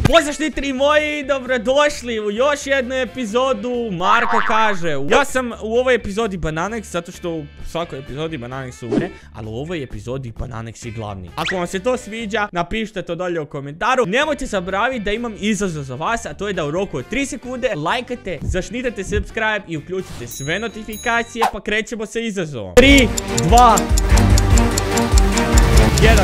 Pozdrav štitri moji, dobrodošli u još jednu epizodu Marko kaže. Ja sam u ovoj epizodi Bananex, zato što u svakoj epizodi Bananex umre, ali u ovoj epizodi Bananex je glavni. Ako vam se to sviđa, napišite to dolje u komentaru. Nemojte zaboraviti da imam izazov za vas, a to je da u roku od 3 sekunde lajkate, zašnitate subscribe i uključite sve notifikacije, pa krećemo sa izazovom. 3, 2, 1.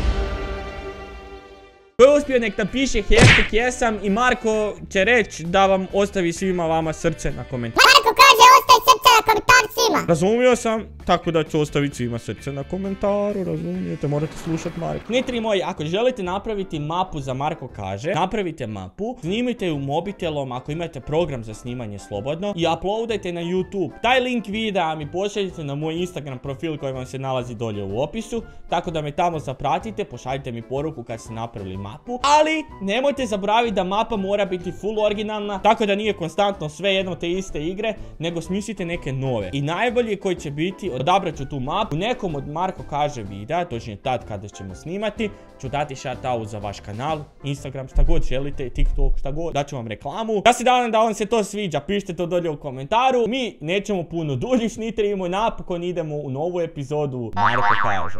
Ko je uspio nek napiše hashtag jesam i Marko će reći da vam ostavi svima vama srce na komentar. Marko kaže ostavi srce na komentar svima. Razumio sam, tako da ću ostaviti svima srce na komentaru, razumijete, morate slušati Marko. Knitri moji, ako želite napraviti mapu za Marko kaže, napravite mapu, snimite ju mobitelom ako imate program za snimanje slobodno i uploadajte na YouTube. Taj link videa mi pošaljite na moj Instagram profil koji vam se nalazi dolje u opisu, tako da me tamo zapratite, pošaljite mi poruku kad ste napravili mapu, ali nemojte zaboraviti da mapa mora biti full originalna, tako da nije konstantno sve jedno te iste igre, nego smislite neke nove. I najbolji koji će biti, odabrat ću tu mapu, u nekom od Marko kaže videa, točnije tad kada ćemo snimati, ću dati shoutout za vaš kanal, Instagram, šta god želite, TikTok, šta god, daću vam reklamu. Ja se nadam da vam se to sviđa, pišite to dolje u komentaru. Mi nećemo puno duži šnitrimo i napokon idemo u novu epizodu Marko kaže.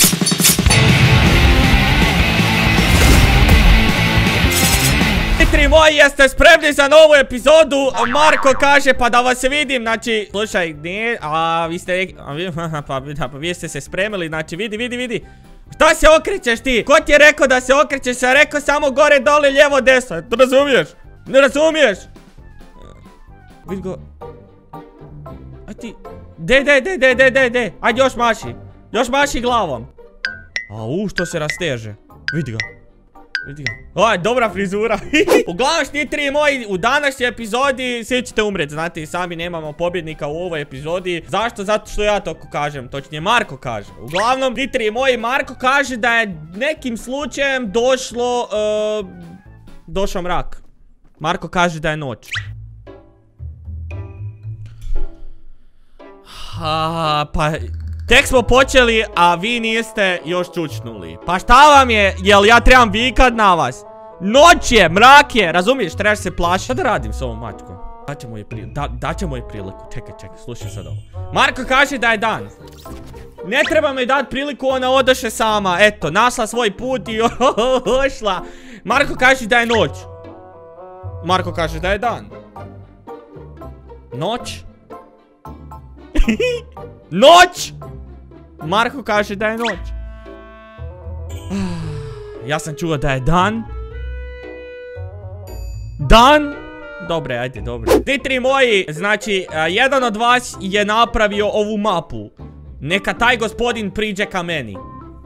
Štitri moji, jeste spremni za novu epizodu? Marko kaže, pa da vas vidim, znači, slušaj, nije, vi ste, pa vi ste se spremili, znači, vidi. Šta se okrećeš ti? Ko ti je rekao da se okrećeš? Ja rekao samo gore, dole, lijevo, desno, to razumiješ? Ne razumiješ? Vidi go. A ti, de, ajde još maši glavom. Što se rasteže, vidi ga. Oj, dobra frizura. Uglavnom štitri moji, u današnjoj epizodi svi ćete umreti, znate i sami nemamo pobjednika u ovoj epizodi. Zašto? Zato što ja to kažem, točnije Marko kaže. Uglavnom štitri moji, Marko kaže da je nekim slučajem došao mrak. Marko kaže da je noć. Pa tek smo počeli, a vi niste još čučnuli. Pa šta vam je, jel ja trebam vikat na vas? Noć je, mrak je, razumiješ, trebaš se plašiti. Šta da radim s ovom mačkom? Daćemo je priliku, čekaj, slušaj sad ovo. Marko kaže da je dan. Ne treba mi dati priliku, ona odoše sama, eto, našla svoj put i ošla. Marko kaže da je noć. Marko kaže da je dan. Noć? Noć! Marko kaže da je noć. Ja sam čuo da je dan. Dan? Dobre, ajde, dobro. Štitri moji, znači, jedan od vas je napravio ovu mapu. Neka taj gospodin priđe ka meni.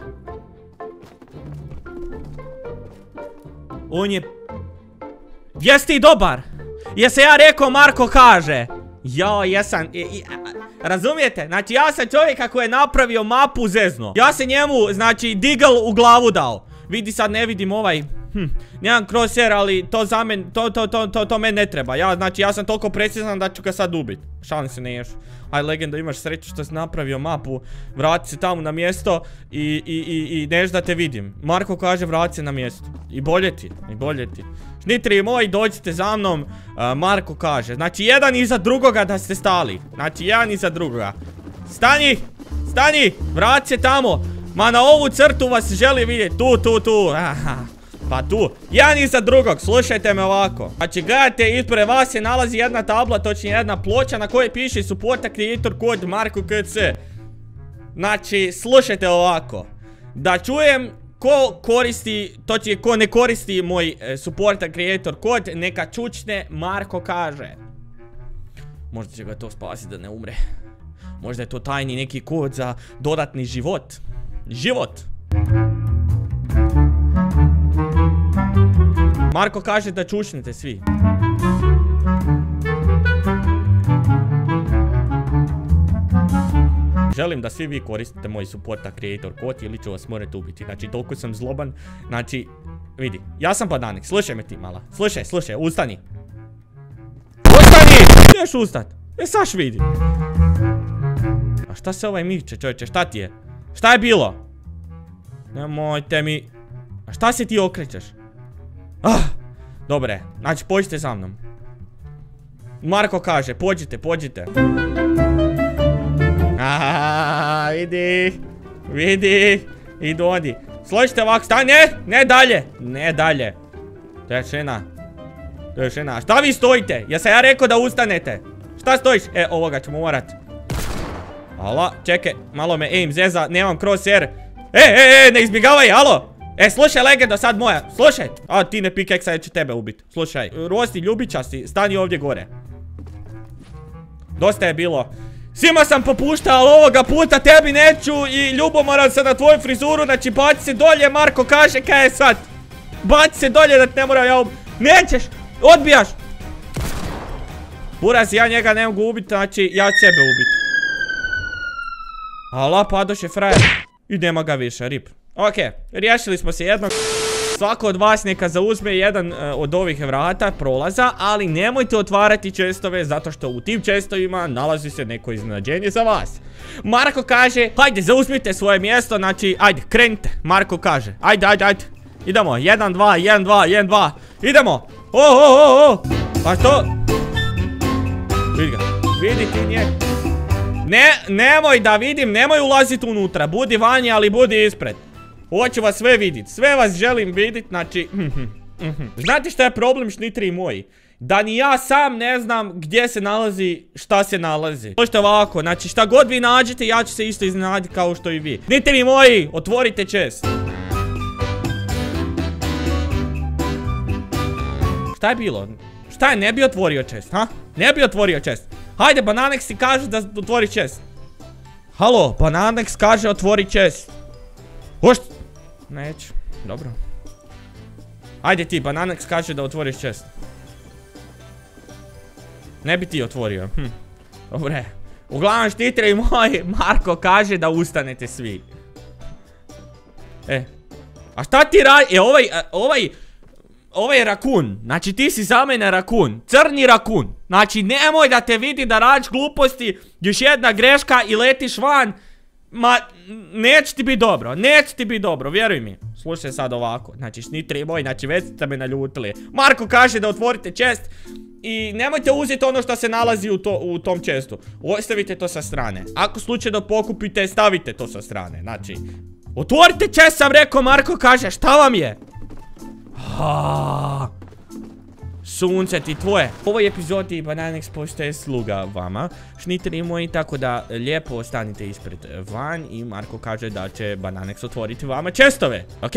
On je... Jesi ti dobar? Jesi ja rekao Marko kaže? Jo, jesam. Razumijete? Znači ja sam čovjeka koji je napravio mapu zezno. Ja se njemu, znači, digl u glavu dao. Vidi sad, ne vidim ovaj. Nemam crosshair, ali to za men, to meni ne treba. Ja sam toliko precizan da ću ga sad ubit. Šalim se, ne još. Aj, legendo, imaš sreću što si napravio mapu. Vrati se tamo na mjesto i neš da te vidim. Marko kaže vrati se na mjesto. I bolje ti. Štitri moji, dođite za mnom. Marko kaže, znači jedan iza drugoga da ste stali. Znači jedan iza drugoga. Stani, vrati se tamo. Ma na ovu crtu vas želi vidjeti. Tu. Pa tu, jedan iza drugog, slušajte me ovako. Znači gledajte, ispred vas se nalazi jedna tabla, točnije jedna ploča na kojoj piše supporta creator kod Marko KC. Znači, slušajte ovako. Da čujem ko koristi, točnije ko ne koristi moj supporta creator kod, neka čučne Marko kaže. Možda će ga to spasiti da ne umre. Možda je to tajni neki kod za dodatni život. Marko kaže da čučnete svi. Želim da svi vi koristite moj supporta creator kod ili ću vas morati ubiti. Znači toliko sam zloban. Znači, vidi, ja sam Bananex, slušaj me ti mala. Slušaj, ustani. Ideš ustat. Saš vidi. A šta se ovaj miče, čovječe, šta ti je? Šta je bilo? Nemojte mi... A šta se ti okrećeš? Dobre, znači pođite za mnom. Marko kaže, pođite. Aaaa, vidi, idu oni. Složite ovako, stani, ne dalje. To je žena, šta vi stojite? Jesam ja rekao da ustanete? Šta stojiš? Ovoga ćemo morat. Alo, čekaj, malo me aim zeza, nemam crosshair. Ne izbjegavaj, alo. Slušaj, legendo, sad moja, slušaj. Ti ne pikeksa, jer će tebe ubit. Slušaj, Rosti, ljubičasti, stani ovdje gore. Dosta je bilo. Svima sam popuštao, ali ovoga puta tebi neću i ljubomoran sam na tvoju frizuru, znači baci se dolje, Marko kaže, kaj je sad? Baci se dolje da te ne moram ja nećeš, odbijaš. Buraz, ja njega ne mogu ubiti, znači ja ću sebe ubiti. Ala, padoše frajer. I nema ga više, rip. Ok, riješili smo se jednog. Svako od vas neka zauzme jedan od ovih vrata, prolaza, ali nemojte otvarati čestove zato što u tim čestovima nalazi se neko iznenađenje za vas. Marko kaže, hajde zauzmite svoje mjesto, znači, ajde, krenite. Marko kaže, ajde. Idemo, 1, 2, idemo. Pa što? Vidi ti nje. Nemoj da vidim, nemoj ulaziti unutra, budi vanje, ali budi ispred. Hoću vas sve vidjeti, sve vas želim vidjeti, znači... Znate šta je problem, šnitri moji? Da ni ja sam ne znam gdje se nalazi, šta se nalazi. Slušajte ovako, znači šta god vi nađete, ja ću se isto iznenaditi kao što i vi. Šnitri moji, otvorite chest. Šta je bilo? Šta je, ne bi otvorio chest, ha? Ne bi otvorio chest. Hajde, Bananex ti kaže da otvori chest. Halo, Bananex kaže otvori chest. Hošt? Neću, dobro. Ajde ti, Bananex kaže da otvoriš chest. Ne bi ti otvorio, Dobre. Uglavnom štitri moji, Marko kaže da ustanete svi. A šta ti radi? Ovaj je rakun. Znači ti si za mene rakun. Crni rakun. Znači nemoj da te vidi da radiš gluposti. Još jedna greška i letiš van. Ma, neće ti biti dobro, vjeruj mi. Slušaj sad ovako, znači šnitri moji, znači već ste me naljutili. Marko kaže da otvorite chest i nemojte uzeti ono što se nalazi u tom chestu. Ostavite to sa strane. Ako slučajno pokupite, stavite to sa strane. Znači, otvorite chest, sam rekao, Marko kaže, šta vam je? Sunce ti tvoje. U ovoj epizodi Bananex postaje sluga vama, šnitri moji, tako da lijepo ostanite ispred van i Marko kaže da će Bananex otvoriti vama chestove, ok?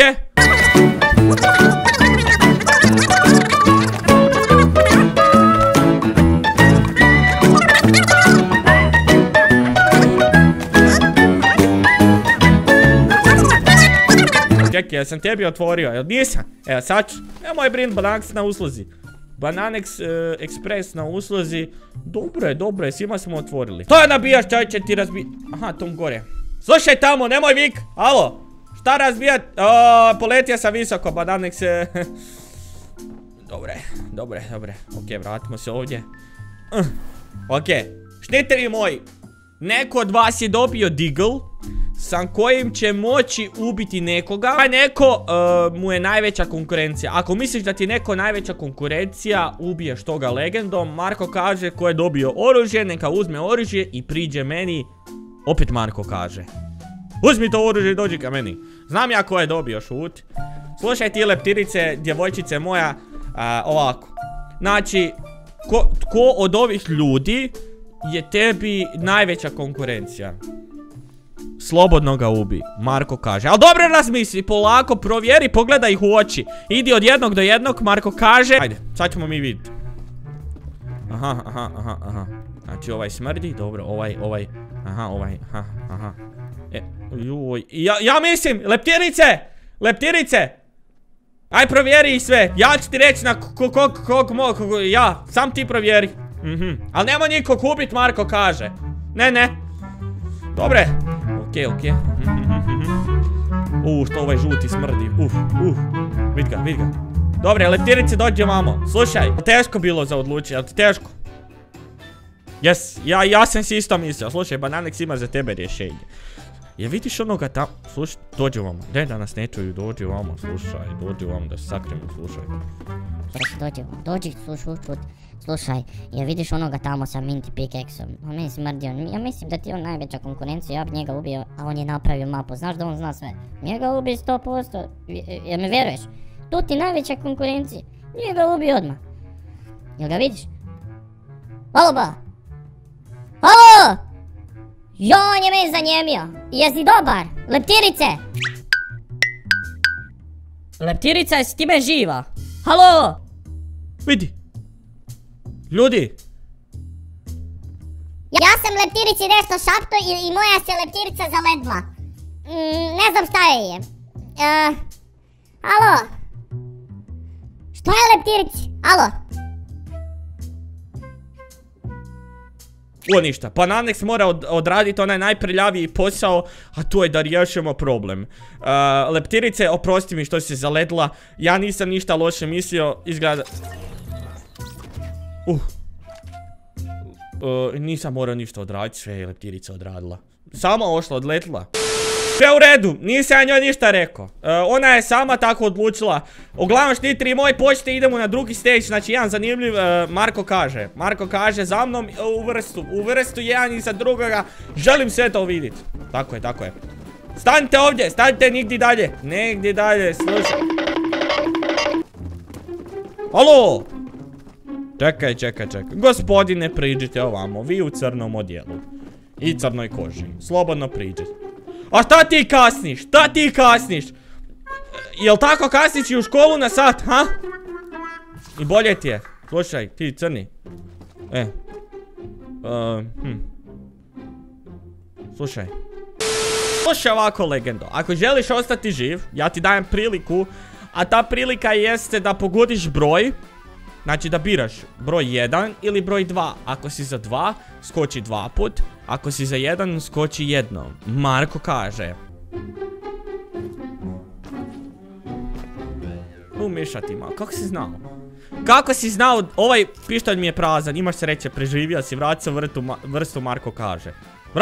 Čekaj, ja sam tebi otvorio, jel nisam? Evo sad ću, nemoj brin, Bananex na usluzi. Bananex Express na usluzi. Dobro je, svima smo otvorili. To je nabijaš, čaj će ti razbijat. Aha, tom gore. Slušaj tamo, nemoj vik, alo. Šta razbijat? Poletio sam visoko, Bananex. Dobre. Ok, vratimo se ovdje. Ok, šnitri moji. Neko od vas je dobio Deagle sa kojim će moći ubiti nekoga. A neko mu je najveća konkurencija. Ako misliš da ti je neko najveća konkurencija, ubiješ toga legendom. Marko kaže ko je dobio oružje, neka uzme oružje i priđe meni. Opet Marko kaže, uzmi to oružje i dođi ka meni. Znam ja ko je dobio, šut. Slušaj ti leptirice, djevojčice moja, ovako. Znači, ko od ovih ljudi je tebi najveća konkurencija? Slobodno ga ubi, Marko kaže. Ali dobro razmisli, polako, provjeri, pogledaj ih u oči. Idi od jednog do jednog, Marko kaže. Ajde, sad ćemo mi vidjeti. Aha. Znači ovaj smrdi, dobro, ovaj. Aha. Ja mislim, leptirice. Aj provjeri ih sve, ja ću ti reći na ja, sam ti provjeri. Ali nemoj nikog ubit, Marko kaže. Ne. Dobre. Ok. Što ovaj žuti smrdi. Vid ga. Dobre, leptirice, dođe vamo. Slušaj, teško bilo za odlučiti, jel ti teško? Yes, ja sam si isto mislio. Slušaj, Bananex ima za tebe rješenje. Je vidiš onoga tamo, slušaj, dođi vamo, daj da nas ne čuju, dođi vamo, slušaj, dođi vamo da se sakrijemo, slušaj. Dođi, slušaj, je vidiš onoga tamo sa minti pickaxom, a meni smrdi on, ja mislim da ti je on najveća konkurencija, ja bi njega ubio, a on je napravio mapu, znaš da on zna sve, njega ubi 100%, jel me vjeruješ? Tu ti najveća konkurencija, njega ubi odmah, jel ga vidiš? Halo ba! Halo! Jo, on je meni zanjemio, jesi dobar, leptirice! Leptirica, jesi ti me živa? Halo! Vidi! Ljudi! Ja sam leptirici nešto šapto i moja se leptirica zaledla. Ne znam šta je. Alo? Šta je leptirici? Alo? O ništa, pa Nanex mora odraditi onaj najprljaviji posao, a to je da riješimo problem. Leptirice, oprosti mi što si se zaledla, ja nisam ništa loše mislio, izgleda... Nisam morao ništa odraditi, sve je leptirica odradila. Sama ošla, odletila. Sve u redu, nisam ja njoj ništa rekao. Ona je sama tako odlučila. Uglavnom štitri moji, počete, idemo na drugi stage. Znači jedan zanimljiv, Marko kaže za mnom u vrstu jedan iza drugoga. Želim sve to vidjeti. Tako je. Stanite ovdje, stanite nigdje dalje, slušaj. Alo! Čekaj. Gospodine, priđite ovamo, vi u crnom odjelu. I crnoj koži, slobodno priđite. A šta ti kasniš? Jel tako kasniš i u školu na sat, ha? I bolje ti je. Slušaj, ti crni. Slušaj ovako, legendo. Ako želiš ostati živ, ja ti dajem priliku. A ta prilika jeste da pogodiš broj. Znači da biraš broj 1 ili broj 2. Ako si za 2, skoči 2 put. Ako si za 1, skoči 1. Marko kaže. Mišati malo, kako si znao? Ovaj pištolj mi je prazan, imaš sreće, preživio si, vrati se u vrstu, Marko kaže.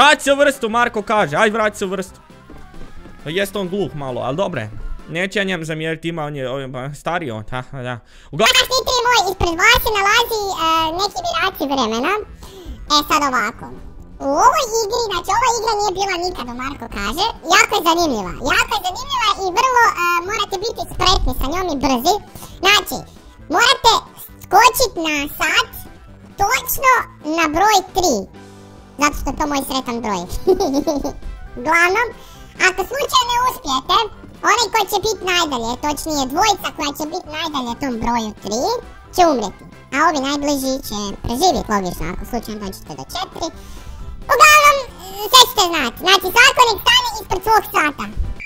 Aj vrati se u vrstu. Jest on gluh malo, ali dobre. Neće ja njem zamjeriti, ima on je stariji on, da. Danas štitri moj, ispred vas se nalazi neki birači vremena. Sad ovako. U ovoj igri, znači ova igra nije bila nikada, Marko kaže. Jako je zanimljiva i vrlo morate biti spretni sa njom i brzi. Znači, morate skočiti na sat točno na broj 3. Zato što je to moj sretan broj. Uglavnom, ako slučajno ne uspijete, onaj koji će biti najdalje, točnije dvojica koja će biti najdalje tom broju 3, će umreti. A ovi najbliži će preživjeti, logično, ako slučajno dođete do 4. Uglavnom, sve ćete znati. Znači, svako nek stane ispred svog sata.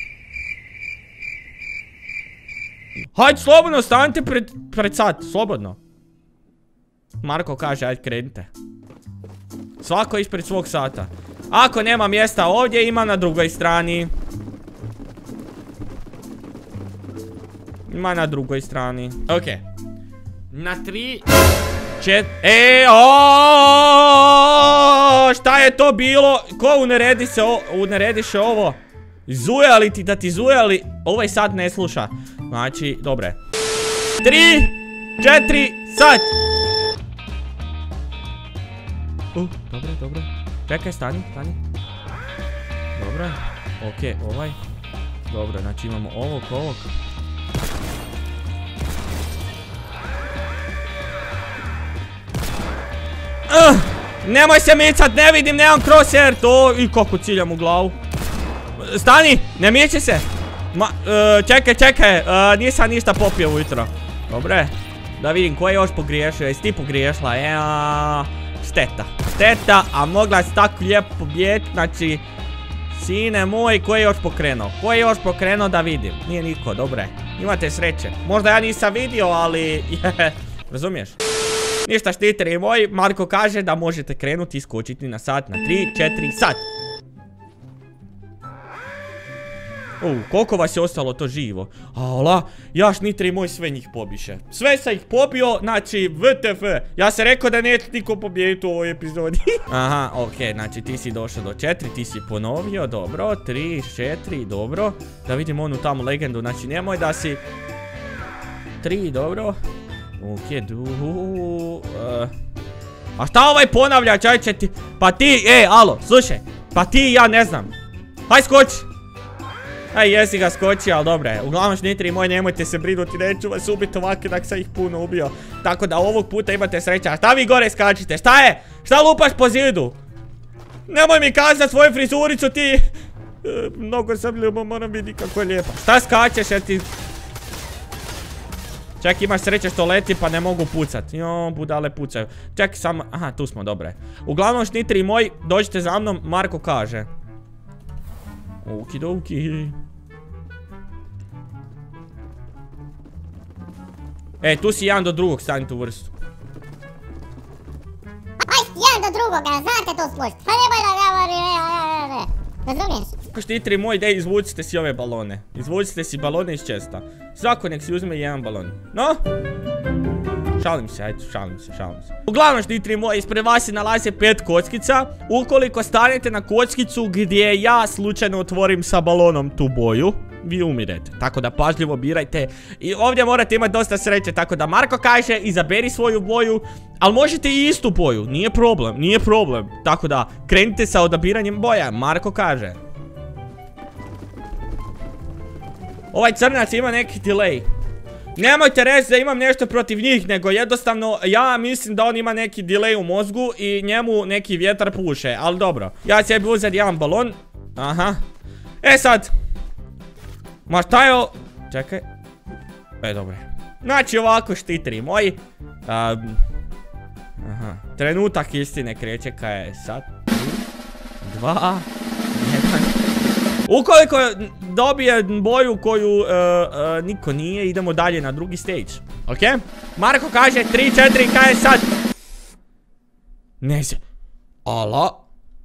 Hajde, slobodno, stanite pred sat, slobodno. Marko kaže, ajde krenite. Svako ispred svog sata. Ako nema mjesta ovdje, ima na drugoj strani. Ok. Na 3, 4... Šta je to bilo? Ko unerediše ovo? Zujali ti da ti zujali. Ovaj sad ne sluša. Znači, dobre. 3, 4, sad! Dobro. Čekaj, stani. Dobro. Ok, ovaj. Dobro, znači imamo ovog. Nemoj se micat, ne vidim, nemam crosshair. To, i kako ciljam u glavu. Stani, ne mijeći se. Čekaj, nisam ništa popio ujutro. Dobre, da vidim ko je još pogriješio. Jesi ti pogriješila? Šteta, a mogla si tako lijepo pobijeti. Znači, sine moj, ko je još pokrenuo? Da vidim. Nije niko, dobre. Imate sreće. Možda ja nisam vidio, ali... Razumiješ? Ništa, štiteri moji, Marko kaže da možete krenuti i skočiti na sat na 3, 4, sad. Koliko vas je ostalo to živo? Ala, jaš nitri moj sve njih pobiše. Sve sam ih pobio, znači VTF. Ja sam rekao da neće niko pobijediti u ovoj epizodi. Aha, okej, znači ti si došao do 4, ti si ponovio, dobro. 3, 4, dobro. Da vidimo onu tamo legendu, znači nemoj da si... 3, dobro. Okej, a šta ovaj ponavlja, čajče ti? Pa ti, alo, slušaj. Pa ti, ja ne znam. Haj skoči. Aj, jesi ga skoči, ali dobro je. Uglavnom šnitri moj, nemojte se brinuti, neću vas ubiti ovako da sam ih puno ubio. Tako da ovog puta imate sreća. A šta vi gore skačite? Šta je? Šta lupaš po zidu? Nemoj mi kazati svoju frizuricu ti. Mnogo sam ljubo, moram vidjeti kako je lijepa. Šta skačeš jer ti... Čak imaš sreće što leti pa ne mogu pucat. Jo, budale pucaju. Čak samo... Aha, tu smo, dobre. Uglavnom šnitri moj, dođite za mnom, Marko kaže. Okidoki. Tu si jedan do drugog, stani tu vrstu. Aj, jedan do drugoga, znate to složiti. Pa nemoj da razumiješ? Štitri moj, dej, izvucite si ove balone. Izvucite si balone iz česta. Svako nek si uzme jedan balon. No? Šalim se, ajde, šalim se. Uglavnom štitri moj, ispred vas se nalaze 5 kockica. Ukoliko stanete na kockicu gdje ja slučajno otvorim sa balonom tu boju, vi umirete. Tako da pažljivo birajte. I ovdje morate imati dosta sreće. Tako da Marko kaže, izaberi svoju boju. Ali možete i istu boju, nije problem. Tako da krenite sa odabiranjem boja, Marko kaže. Ovaj crnac ima neki delay. Nemojte reći da imam nešto protiv njih, nego jednostavno ja mislim da on ima neki delay u mozgu i njemu neki vjetar puše, ali dobro. Ja ću sebi uzeti jedan balon. Aha. Sad. Ma šta je o... Čekaj. Dobro. Znači ovako štitri moji. Aha. Trenutak istine kreće kaj je sad. 2, 1. Ukoliko dobije boju koju niko nije, idemo dalje na drugi stage. Ok? Marko kaže 3, 4, kaj je sad? Ne se. Ala.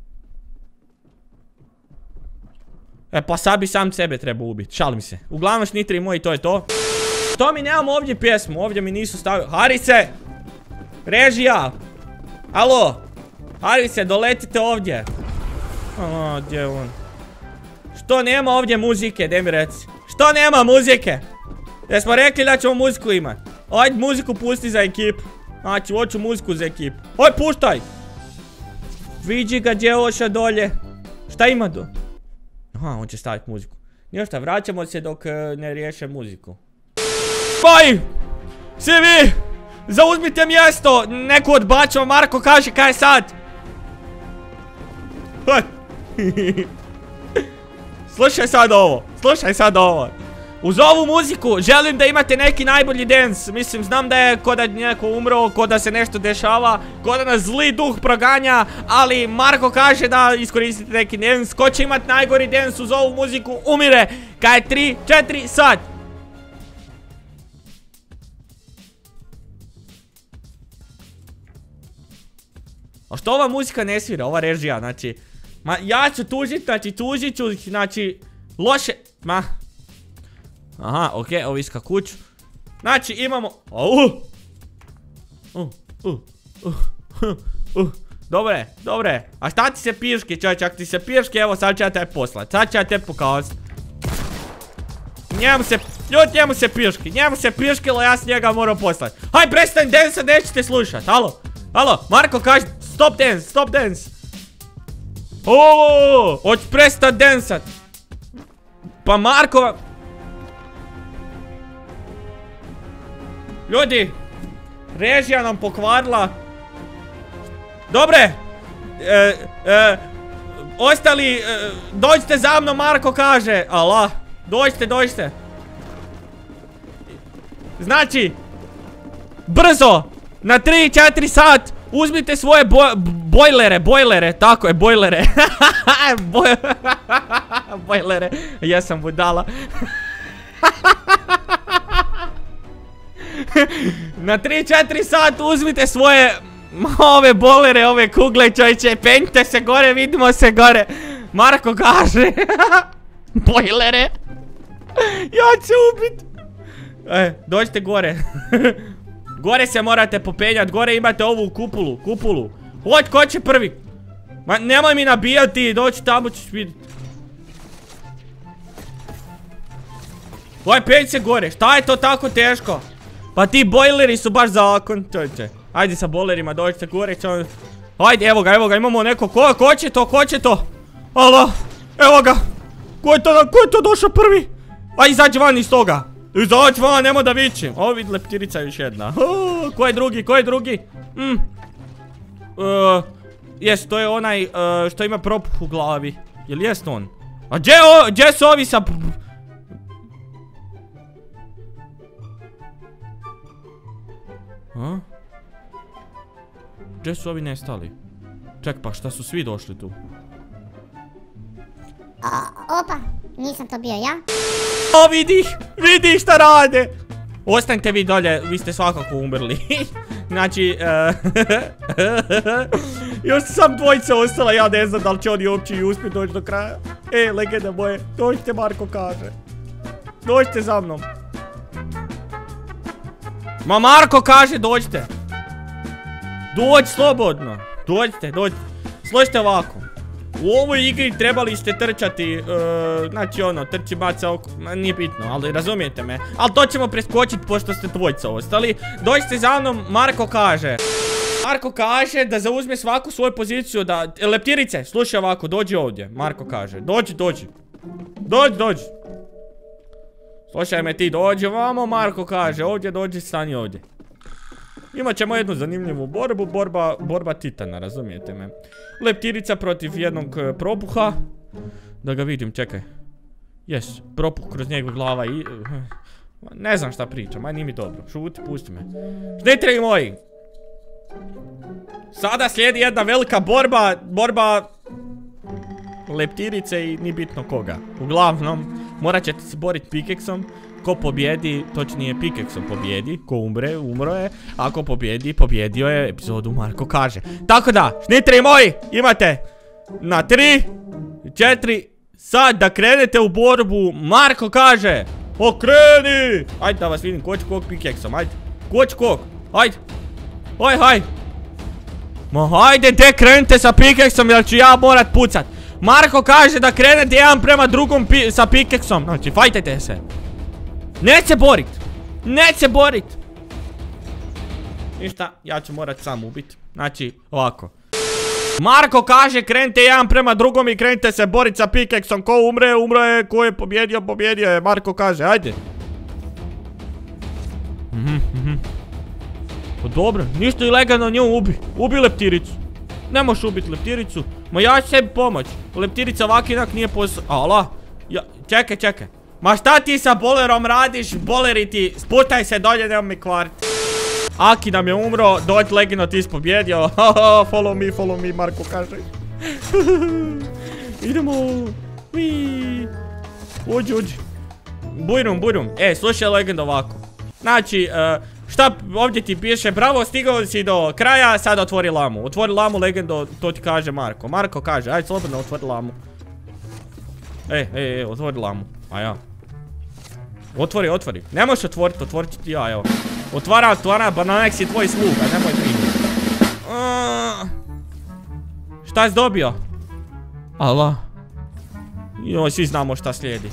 Pa sad bi sam sebe trebao ubiti, šalim se. Uglavnom šnitri moji, to je to. Što mi nemamo ovdje pjesmu, ovdje mi nisu stavili. Harise! Režija! Alo! Harise, doletite ovdje. Gdje je on? Što nema ovdje muzike, daj mi reci. Što nema muzike? Jer smo rekli da ćemo muziku imat. Ajde muziku pusti za ekipu. Znači, hoću muziku za ekipu. Oj, puštaj! Vidi ga gdje oša dolje. Šta ima do? Aha, on će staviti muziku. Ništa, vraćamo se dok ne riješe muziku. Boj! Svi vi! Zauzmite mjesto! Neko odbačava, Marko kaže kaj je sad? Slušaj sad ovo. Uz ovu muziku želim da imate neki najbolji dance. Mislim, znam da je ko da neko umro, ko da se nešto dešava, ko da nas zli duh proganja, ali Marko kaže da iskoristite neki dance. Ko će imat najgori dance uz ovu muziku umire. Kaj je 3, 4, sad. A što ova muzika ne svira, ova režija, znači... Ma ja ću tužit, znači tužit ću, znači loše, aha, okej, ovo iska kuću. Znači imamo, dobre, a šta ti se piški, čovječ, ako ti se piški, evo sad ću ja te poslat, sad ću ja te pokazat. Njemu se piški, ali ja s njega moram poslat. Haj, prestaň dance, nećete slušat, alo, Marko kaže, stop dance. Hoć prestat densat. Pa Marko... Ljudi, režija nam pokvarila. Dobre. Ostali, dođite za mnom, Marko kaže. Allah, dođite. Znači, brzo, na 3-4 sat, uzmite svoje bojlere, tako je, bojlere. Bojlere, jesam budala. Na 3-4 sat uzmite svoje ove bojlere, ove kugle, čovječe, penjite se gore, vidimo se gore. Marko kaže. Bojlere. Ja ću ubit. Dođite gore. Gore se morate popenjat, gore imate ovu kupulu. Hoć, ko će prvi? Ma nemoj mi nabijati, doći tamo ćeš vidjeti. Penj se gore, šta je to tako teško? Pa ti bojleri su baš zakon, čovječe. Ajde sa bojlerima, dođite gore, čovječe. Ajde, evo ga, imamo neko, ko će to? Alo, evo ga. Ko je to došao prvi? Aj, izađi van iz toga. Izađi van, nemo da vičim. Ovo vidi leptirica još jedna. Ko je drugi? Jes, to je onaj što ima propuh u glavi. Jel jest on? A gdje su ovi sa... Gdje su ovi nestali? Ček, pa šta su svi došli tu? Opa, nisam to bio ja. O, vidi šta rade. Ostanite vi dolje, vi ste svakako umrli. Znači, još sam dvojica ostala, ja ne znam da li će oni uopće i uspjeti doći do kraja. Legenda moje, dođite, Marko kaže. Dođite za mnom. Ma Marko kaže, dođite. Dođi slobodno. Dođite. Složite ovako. U ovoj igri trebali ste trčati, znači ono, trči baca oko, nije bitno, ali razumijete me. Ali to ćemo preskočiti pošto ste dvojica ostali. Dođite za mnom, Marko kaže da zauzme svaku svoju poziciju, da... Leptirice, slušaj ovako, dođi ovdje, Marko kaže, dođi. Dođi. Slušaj me ti, dođi vamo, Marko kaže, ovdje dođi, stani ovdje. Imat ćemo jednu zanimljivu borba titana, razumijete me. Leptirica protiv jednog propuha. Da ga vidim, čekaj. Jes, propuh kroz njegov glava i... Ne znam šta pričam, aj nije mi dobro. Šuti, pusti me. Šnitri moji! Sada slijedi jedna velika borba leptirice i nije bitno koga. Uglavnom, morat ćete se boriti pikeksom. Ko pobjedi, točnije pikeksom pobjedi. Ko umre, umro je. Ako pobjedi, pobjedio je. Epizodu Marko kaže. Tako da, šnitri moji, imate na 3, 4, sad da krenete u borbu. Marko kaže, okreni! Ajde da vas vidim, ko će kog pikeksom, ajde. Ko će kog, ajde. Hajde. Ma hajde, de krenite sa pikeksom jer ću ja morat pucat. Marko kaže da krenete jedan prema drugom sa pikeksom. Znači, fajtajte se. Neće borit. Ništa, ja ću morat sam ubit. Znači, ovako. Marko kaže krenite jedan prema drugom i krenite se borit sa pikeksom. Ko umro je, ko je pobjedio je. Marko kaže, ajde. Pa dobro, ništa ilegalno nju ubi leptiricu. Ne možeš ubiti leptiricu. Ma ja ću sebi pomoć. Leptirica ovak inak nije posao. Ala, čekaj. Ma šta ti sa bolerom radiš? Boleri ti, spuštaj se dolje, nemoj mi kvariti. Aki nam je umro, dođi Legendo, ti si pobjedio. Follow me, Marko kaže. Idemo. Uđi. Bujrum. Slušaj Legendo ovako. Znači, šta ovdje ti piše, bravo, stigao si do kraja, sad otvori lamu. Otvori lamu, Legendo, to ti kaže Marko. Marko kaže, ajde slobodno otvori lamu. Otvori lamu. A ja. Otvori. Ne možeš otvoriti, otvorit ću ti ja, evo. Otvara, bananek si tvoj sluga, nemoj pričati. Šta si dobio? Allah. Joj, svi znamo šta slijedi.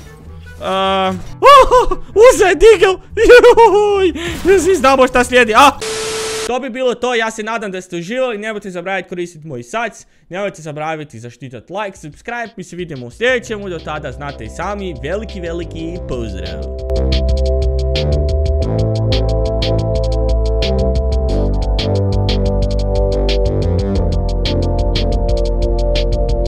Uze, digel! Svi znamo šta slijedi, To bi bilo to, ja se nadam da ste uživali, nemojte zaboraviti koristiti moj sac, nemojte zaboraviti zaštitati like, subscribe, mi se vidimo u sljedećemu, do tada znate i sami, veliki pozdrav!